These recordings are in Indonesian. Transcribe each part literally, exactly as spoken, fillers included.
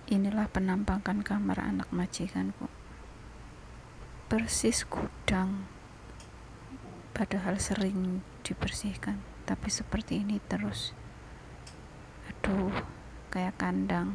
Inilah penampakan kamar anak majikanku, persis gudang, padahal sering dibersihkan, tapi seperti ini terus. Aduh, kayak kandang.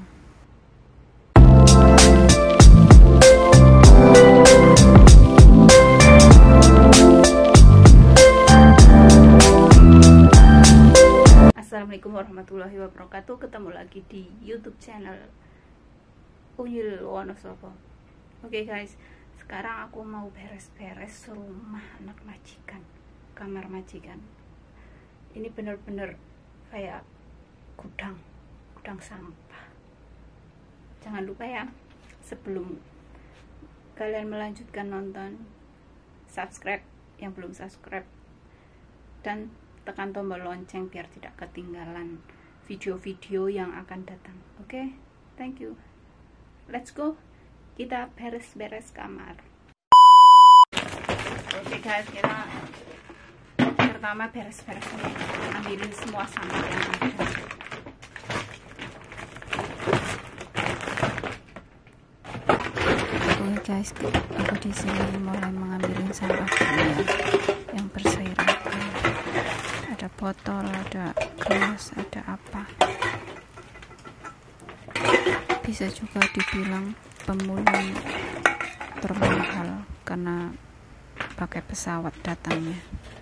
Assalamualaikum warahmatullahi wabarakatuh. Ketemu lagi di YouTube channel Uyul Wonosobo. Oke okay guys, sekarang aku mau beres-beres rumah anak majikan, kamar majikan. Ini bener-bener kayak gudang, gudang sampah. Jangan lupa ya, sebelum kalian melanjutkan nonton, subscribe yang belum subscribe, dan tekan tombol lonceng biar tidak ketinggalan video-video yang akan datang. Oke, okay? Thank you. Let's go, kita beres-beres kamar. Oke okay guys, kita pertama beres-beres, ambilin semua sampah yang ada. Oke okay guys, aku di sini mulai mengambilin sampah ya, yang berserakan. Ada botol, ada gelas, ada apa. Bisa juga dibilang pemulung termahal karena pakai pesawat datangnya.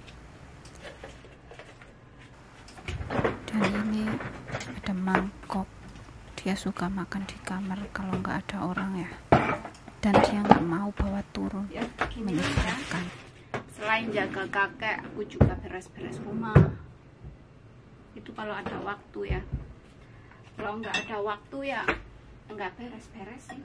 Dan ini ada mangkok, dia suka makan di kamar kalau nggak ada orang ya, dan dia nggak mau bawa turun, ya, menyebalkan. Selain jaga kakek, aku juga beres-beres rumah. Itu kalau ada waktu ya. Kalau nggak ada waktu ya nggak beres-beres sih.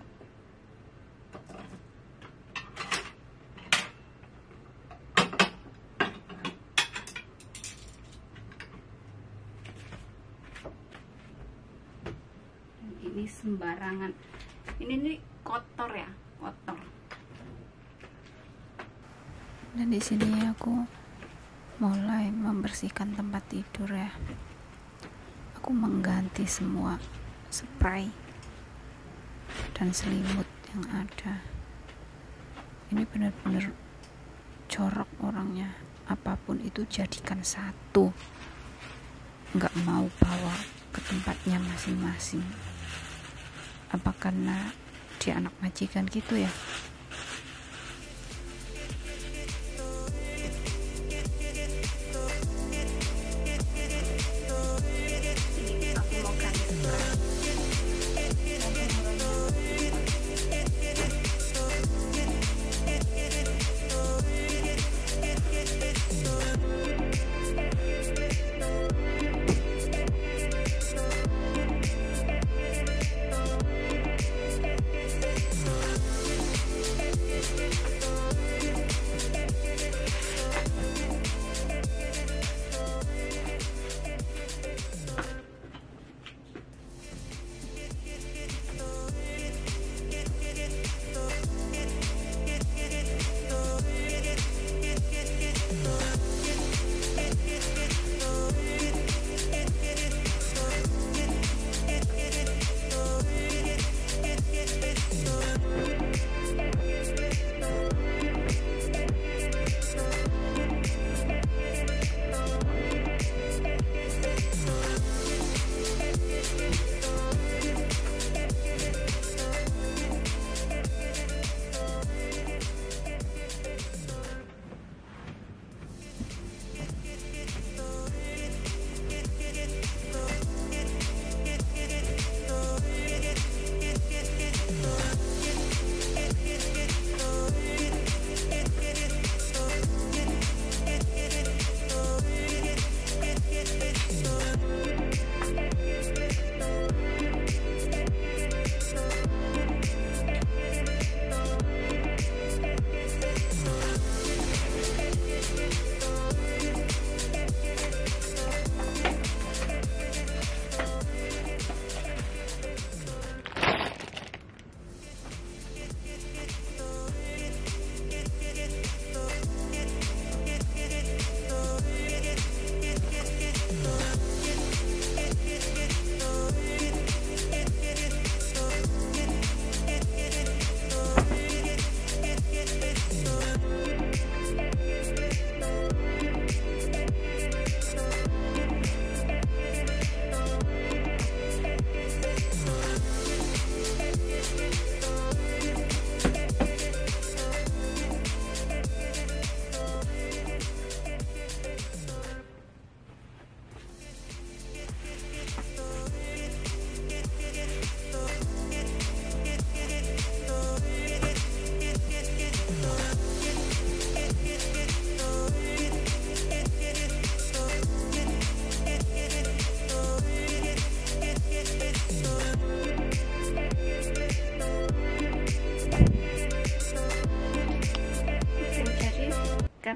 Ini sembarangan. Ini nih kotor ya, kotor. Dan di sini aku mulai membersihkan tempat tidur ya. Aku mengganti semua spray dan selimut yang ada. Ini benar-benar jorok orangnya. Apapun itu jadikan satu, nggak mau bawa ke tempatnya masing-masing. Apa karena dia anak majikan gitu ya?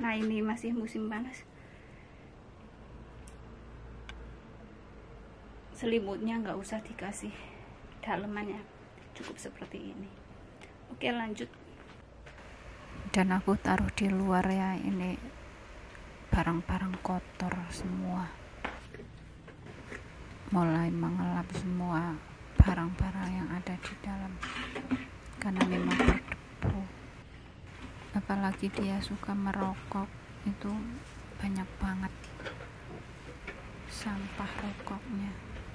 karena ini masih musim panas, selimutnya nggak usah dikasih dalemannya, cukup seperti ini. Oke, lanjut. Dan aku taruh di luar ya, ini barang-barang kotor semua, mulai mengelap semua barang-barang yang ada di dalam karena memang berdebu. Apalagi dia suka merokok, itu banyak banget sampah rokoknya.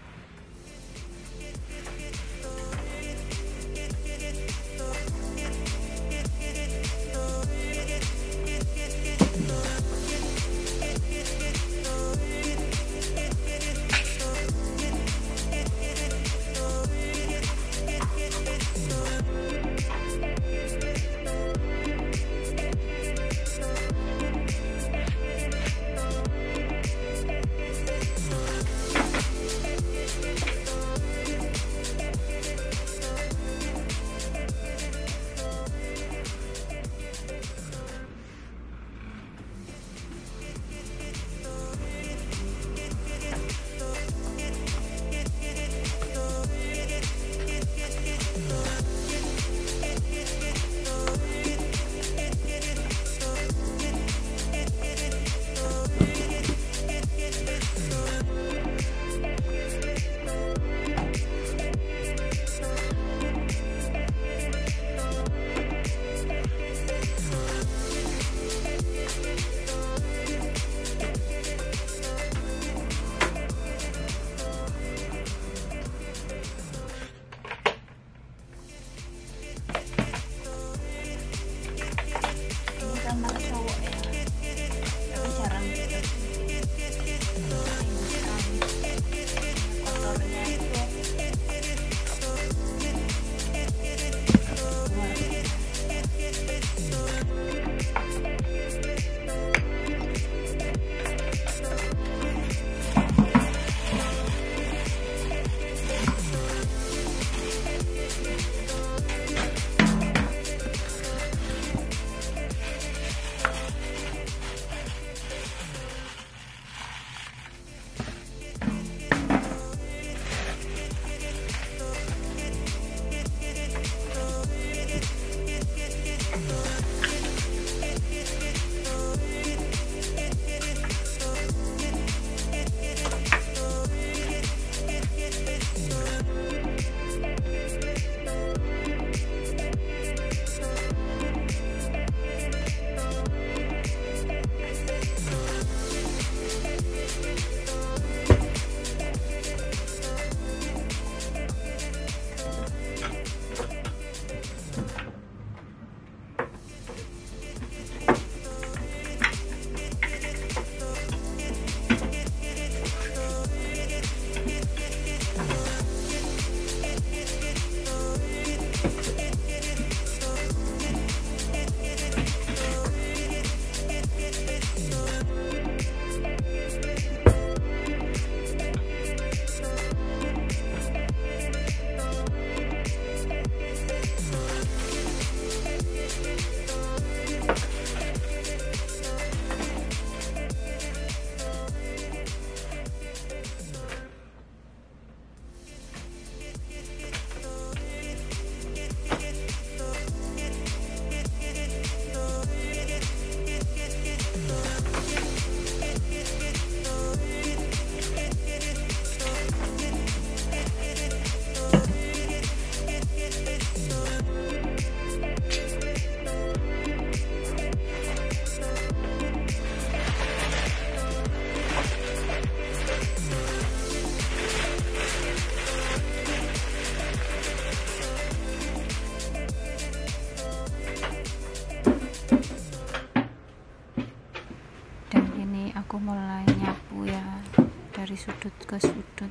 Aku mulai nyapu ya, dari sudut ke sudut,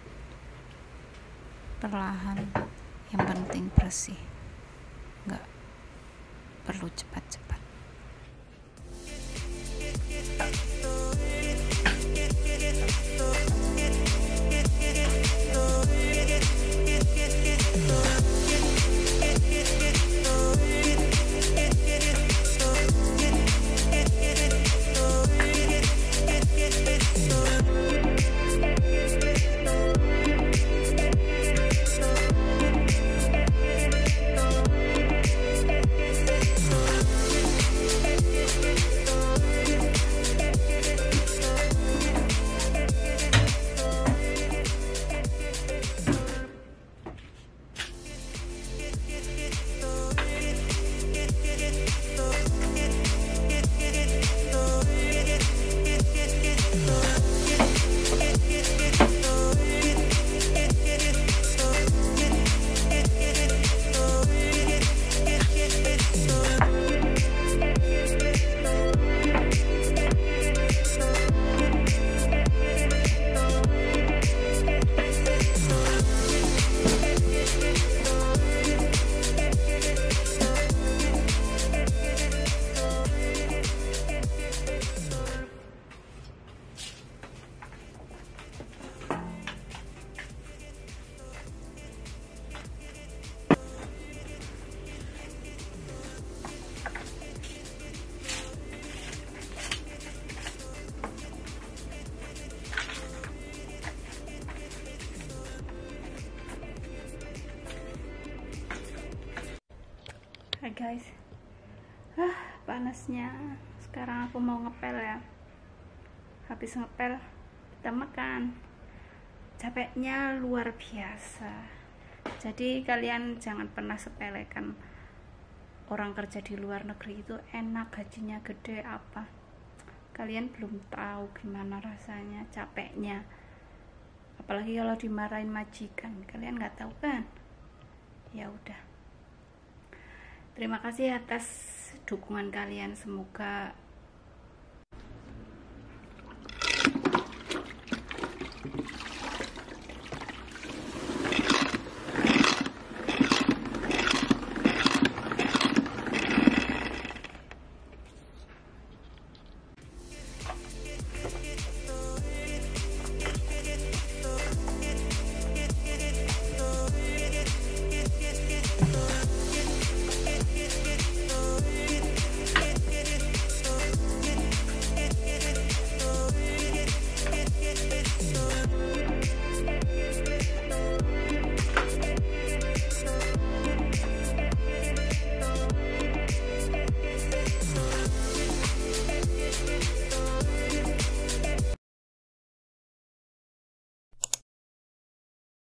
perlahan, yang penting bersih, nggak perlu cepat-cepat. Hai guys, ah panasnya. Sekarang aku mau ngepel ya. Habis ngepel kita makan. Capeknya luar biasa. Jadi kalian jangan pernah sepelekan orang kerja di luar negeri itu enak, gajinya gede apa. Kalian belum tahu gimana rasanya, capeknya. Apalagi kalau dimarahin majikan, kalian nggak tahu kan? Ya udah. Terima kasih atas dukungan kalian. Semoga